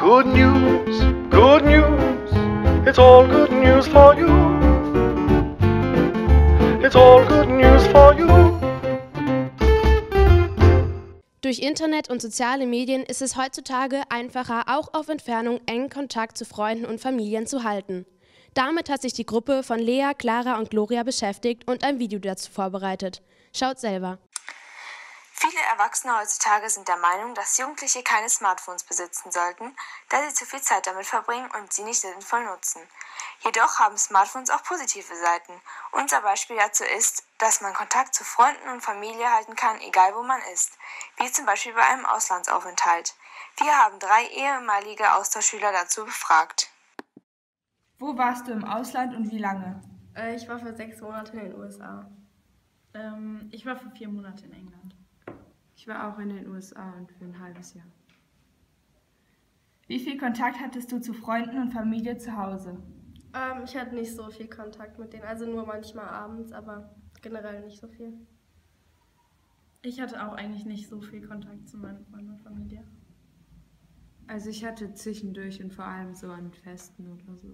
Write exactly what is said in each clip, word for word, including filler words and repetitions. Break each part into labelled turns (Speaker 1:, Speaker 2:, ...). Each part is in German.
Speaker 1: Good news, good news, it's all good news for you. It's all good news for you.
Speaker 2: Durch Internet und soziale Medien ist es heutzutage einfacher, auch auf Entfernung engen Kontakt zu Freunden und Familien zu halten. Damit hat sich die Gruppe von Lea, Clara und Gloria beschäftigt und ein Video dazu vorbereitet. Schaut selber.
Speaker 3: Viele Erwachsene heutzutage sind der Meinung, dass Jugendliche keine Smartphones besitzen sollten, da sie zu viel Zeit damit verbringen und sie nicht sinnvoll nutzen. Jedoch haben Smartphones auch positive Seiten. Unser Beispiel dazu ist, dass man Kontakt zu Freunden und Familie halten kann, egal wo man ist, wie zum Beispiel bei einem Auslandsaufenthalt. Wir haben drei ehemalige Austauschschüler dazu befragt.
Speaker 4: Wo warst du im Ausland und wie lange?
Speaker 5: Äh, ich war für sechs Monate in den U S A.
Speaker 6: Ähm, ich war für vier Monate in England.
Speaker 7: Ich war auch in den U S A und für ein halbes Jahr.
Speaker 4: Wie viel Kontakt hattest du zu Freunden und Familie zu Hause?
Speaker 5: Ähm, ich hatte nicht so viel Kontakt mit denen, also nur manchmal abends, aber generell nicht so viel.
Speaker 6: Ich hatte auch eigentlich nicht so viel Kontakt zu meinen Freunden und Familie.
Speaker 7: Also ich hatte zwischendurch und vor allem so an Festen oder so.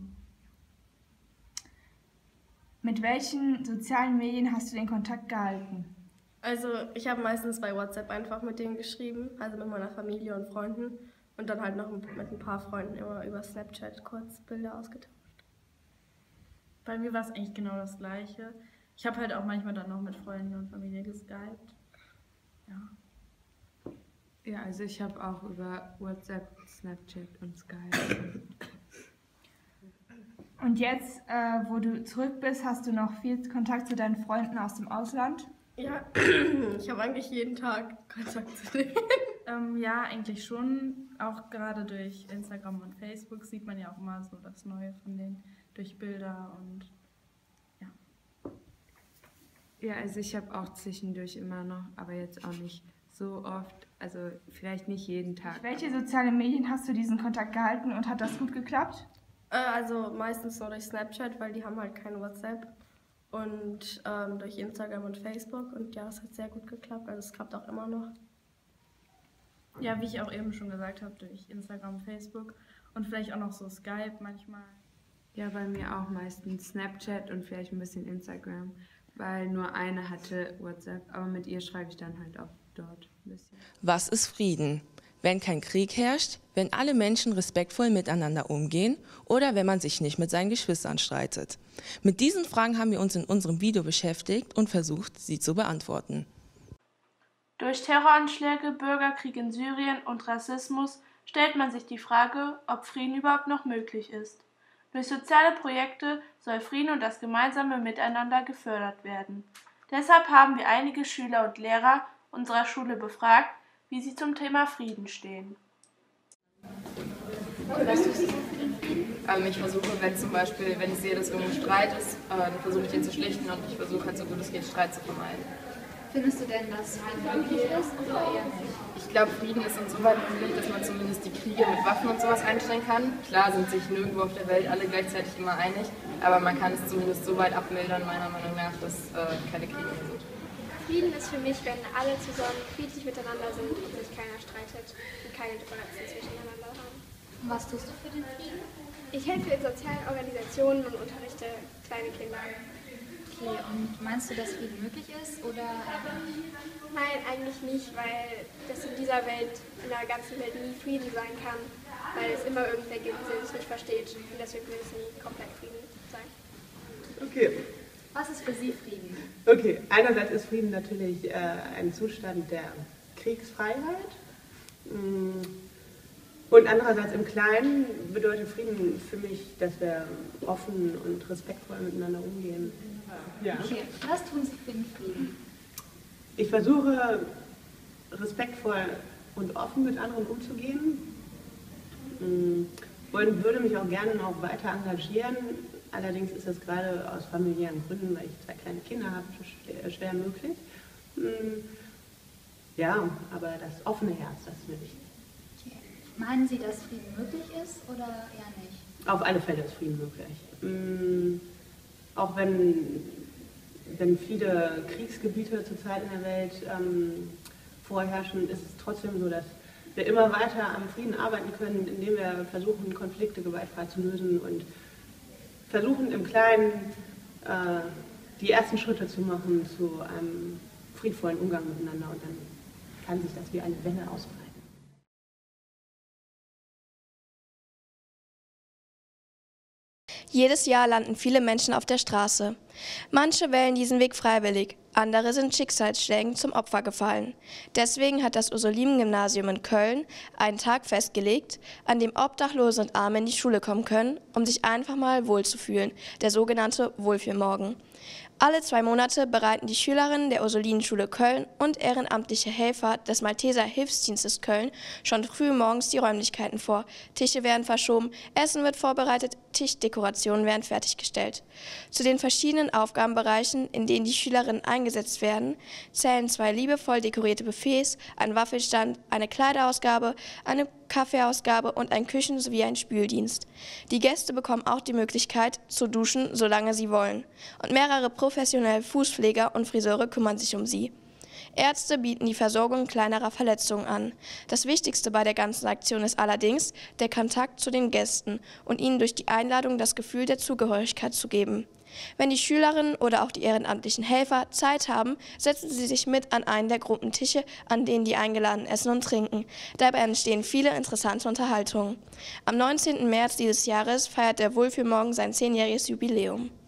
Speaker 4: Mit welchen sozialen Medien hast du den Kontakt gehalten?
Speaker 5: Also ich habe meistens bei WhatsApp einfach mit denen geschrieben, also mit meiner Familie und Freunden und dann halt noch mit ein paar Freunden immer über Snapchat kurz Bilder ausgetauscht.
Speaker 6: Bei mir war es eigentlich genau das Gleiche. Ich habe halt auch manchmal dann noch mit Freunden und Familie geskypt. Ja.
Speaker 7: Ja, also ich habe auch über WhatsApp, Snapchat und Skype.
Speaker 4: Und jetzt, äh, wo du zurück bist, hast du noch viel Kontakt zu deinen Freunden aus dem Ausland?
Speaker 5: Ja, ich habe eigentlich jeden Tag Kontakt zu denen.
Speaker 6: Ähm, ja, eigentlich schon. Auch gerade durch Instagram und Facebook sieht man ja auch immer so das Neue von denen durch Bilder und ja.
Speaker 7: Ja, also ich habe auch zwischendurch immer noch, aber jetzt auch nicht so oft, also vielleicht nicht jeden Tag.
Speaker 4: Welche sozialen Medien hast du diesen Kontakt gehalten und hat das gut geklappt?
Speaker 5: Äh, also meistens nur durch Snapchat, weil die haben halt kein WhatsApp. Und ähm, durch Instagram und Facebook. Und ja, das hat sehr gut geklappt. Also es klappt auch immer noch.
Speaker 6: Ja, wie ich auch eben schon gesagt habe, durch Instagram, Facebook und vielleicht auch noch so Skype manchmal.
Speaker 7: Ja, bei mir auch meistens Snapchat und vielleicht ein bisschen Instagram, weil nur eine hatte WhatsApp, aber mit ihr schreibe ich dann halt auch dort ein bisschen.
Speaker 8: Was ist Frieden? Wenn kein Krieg herrscht, wenn alle Menschen respektvoll miteinander umgehen oder wenn man sich nicht mit seinen Geschwistern streitet. Mit diesen Fragen haben wir uns in unserem Video beschäftigt und versucht, sie zu beantworten.
Speaker 9: Durch Terroranschläge, Bürgerkrieg in Syrien und Rassismus stellt man sich die Frage, ob Frieden überhaupt noch möglich ist. Durch soziale Projekte soll Frieden und das gemeinsame Miteinander gefördert werden. Deshalb haben wir einige Schüler und Lehrer unserer Schule befragt, wie sie zum Thema Frieden stehen.
Speaker 10: Ähm, ich versuche, wenn zum Beispiel, wenn ich sehe, dass irgendwo Streit ist, äh, dann versuche ich den zu schlichten und ich versuche halt so gut es geht, Streit zu vermeiden.
Speaker 11: Findest du denn, dass Frieden möglich ist oder eher nicht?
Speaker 10: Ich glaube, Frieden ist insoweit möglich, dass man zumindest die Kriege mit Waffen und sowas einstellen kann. Klar sind sich nirgendwo auf der Welt alle gleichzeitig immer einig, aber man kann es zumindest so weit abmildern, meiner Meinung nach, dass äh, keine Kriege mehr sind.
Speaker 11: Frieden ist für mich, wenn alle zusammen friedlich miteinander sind und sich keiner streitet und keine Differenzen zwischeneinander haben.
Speaker 12: Und was tust du für den Frieden?
Speaker 11: Ich helfe in sozialen Organisationen und unterrichte kleine Kinder.
Speaker 12: Okay, und meinst du, dass Frieden möglich ist oder eigentlich?
Speaker 11: Nein, eigentlich nicht, weil das in dieser Welt, in der ganzen Welt nie Frieden sein kann, weil es immer irgendwer gibt, der es nicht versteht und deswegen will es nie komplett Frieden sein.
Speaker 13: Okay.
Speaker 12: Was ist für Sie Frieden?
Speaker 13: Okay, einerseits ist Frieden natürlich äh, ein Zustand der Kriegsfreiheit und andererseits im Kleinen bedeutet Frieden für mich, dass wir offen und respektvoll miteinander umgehen. Ja.
Speaker 12: Okay, was tun Sie für den Frieden?
Speaker 13: Ich versuche respektvoll und offen mit anderen umzugehen und würde mich auch gerne noch weiter engagieren. Allerdings ist das gerade aus familiären Gründen, weil ich zwei kleine Kinder habe, schwer, schwer möglich. Ja, aber das offene Herz, das ist mir wichtig.
Speaker 12: Okay. Meinen Sie, dass Frieden möglich ist oder eher nicht?
Speaker 13: Auf alle Fälle ist Frieden möglich. Auch wenn, wenn viele Kriegsgebiete zurzeit in der Welt ähm, vorherrschen, ist es trotzdem so, dass wir immer weiter am Frieden arbeiten können, indem wir versuchen, Konflikte gewaltfrei zu lösen und versuchen im Kleinen äh, die ersten Schritte zu machen zu einem friedvollen Umgang miteinander, und dann kann sich das wie eine Welle ausbreiten.
Speaker 14: Jedes Jahr landen viele Menschen auf der Straße. Manche wählen diesen Weg freiwillig, andere sind Schicksalsschlägen zum Opfer gefallen. Deswegen hat das Ursulinengymnasium in Köln einen Tag festgelegt, an dem Obdachlose und Arme in die Schule kommen können, um sich einfach mal wohlzufühlen, der sogenannte Wohlfühlmorgen. Alle zwei Monate bereiten die Schülerinnen der Ursulinenschule Köln und ehrenamtliche Helfer des Malteser Hilfsdienstes Köln schon früh morgens die Räumlichkeiten vor. Tische werden verschoben, Essen wird vorbereitet, Tischdekorationen werden fertiggestellt. Zu den verschiedenen Aufgabenbereichen, in denen die Schülerinnen eingesetzt werden, zählen zwei liebevoll dekorierte Buffets, ein Waffelstand, eine Kleiderausgabe, eine Kaffeeausgabe und ein Küchen- sowie ein Spüldienst. Die Gäste bekommen auch die Möglichkeit zu duschen, solange sie wollen. Und mehrere professionelle Fußpfleger und Friseure kümmern sich um sie. Ärzte bieten die Versorgung kleinerer Verletzungen an. Das Wichtigste bei der ganzen Aktion ist allerdings der Kontakt zu den Gästen und ihnen durch die Einladung das Gefühl der Zugehörigkeit zu geben. Wenn die Schülerinnen oder auch die ehrenamtlichen Helfer Zeit haben, setzen sie sich mit an einen der Gruppentische, an denen die Eingeladenen essen und trinken. Dabei entstehen viele interessante Unterhaltungen. Am neunzehnten März dieses Jahres feiert der Wohlfühlmorgen sein zehnjähriges Jubiläum.